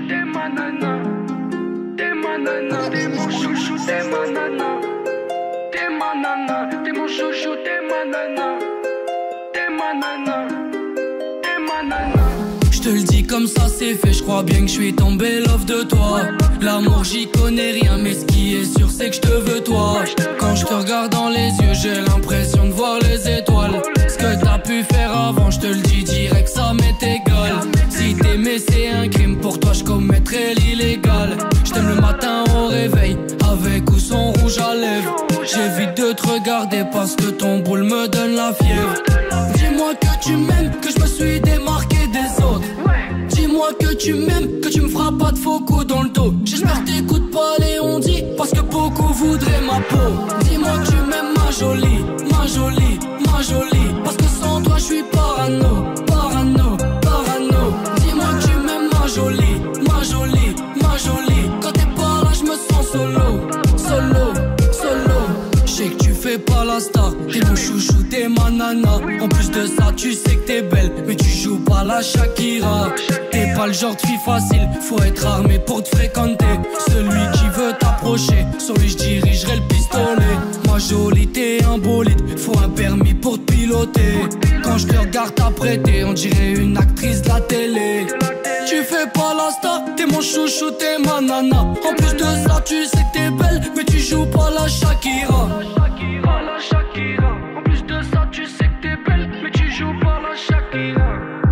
t'es ma nana. T'es ma nana, t'es mon chouchou, t'es ma nana. T'es ma nana, t'es mon chouchou, t'es ma nana. T'es ma nana, t'es ma nana. Je te le dis comme ça c'est fait, je crois bien que je suis tombé love de toi. L'amour j'y connais rien, mais ce qui est sûr c'est que je te veux toi. Quand je te regarde dans les yeux, j'ai l'impression de voir les étoiles. Ce que t'as pu faire avant, je te le dis direct, ça m'est égal. Si t'aimais c'est un crime, pour toi je commettrais l'illégal. Je t'aime le matin au réveil, avec ou sans rouge à lèvres. J'évite de te regarder parce que ton boule me donne la fièvre. Dis-moi que tu m'aimes, que je me suis démarqué des autres. Dis-moi que tu m'aimes, que tu me feras pas de faux coups dans le dos. J'espère que t'écoutes pas les on-dit, parce que beaucoup voudraient ma peau. Dis-moi que tu m'aimes ma jolie, ma jolie, ma jolie. Parce que sans toi je suis parano, parano, parano. Dis-moi que tu m'aimes ma jolie, ma jolie, ma jolie. Quand t'es pas là je me sens solo, solo, solo. Je sais que tu fais pas la star, t'es mon chouchou, t'es ma nana. En plus de ça tu sais que t'es belle, mais tu joues pas la Shakira. T'es pas le genre de fille facile, faut être armé pour te fréquenter. Celui qui veut t'approcher, sur lui je dirigerai le pistolet. Ma jolie t'es un bolide, faut un permis pour te piloter. Quand je te regarde t'apprêter, on dirait une actrice de la télé. Tu fais pas la star, t'es mon chouchou, t'es ma nana. En plus de ça tu sais que t'es belle, mais tu joues pas la Shakira. Pas la Shakira. En plus de ça tu sais que t'es belle, mais tu joues pas la Shakira.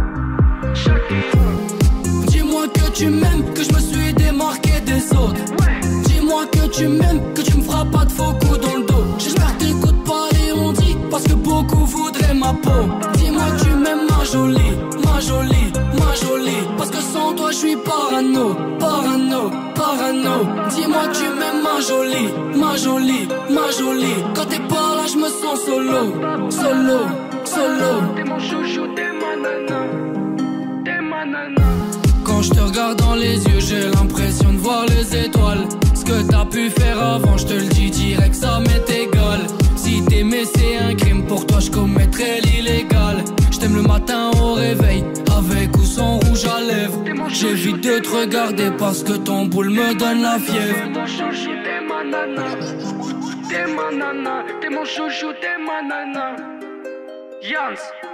Shakira. Dis-moi que tu m'aimes, que je me suis démarqué des autres. Dis-moi que tu m'aimes, que tu me feras pas de faux coups dans le dos. J'espère que t'écoutes pas les on-dit, parce que beaucoup voudraient ma peau. Dis-moi que tu m'aimes ma jolie, ma jolie, ma jolie. Parce que sans toi je suis parano, parano, parano. Dis-moi que tu m'aimes ma jolie, ma jolie, ma jolie. Quand t'es pas là je me sens solo, solo, solo. T'es mon chouchou, t'es ma nana. T'es ma nana. Quand je te regarde dans les yeux, j'ai l'impression de voir les étoiles. Ce que t'as pu faire avant, je te le dis direct, ça m'est égal. Si t'aimais c'est un crime, pour toi je commettrais l'illégal. Je t'aime le matin au réveil, avec ou sans rouge à lèvres. J'évite de te regarder parce que ton boule me donne la fièvre. T'es mon chouchou, t'es ma nana. T'es ma nana. T'es mon chouchou, t'es ma nana. Yans.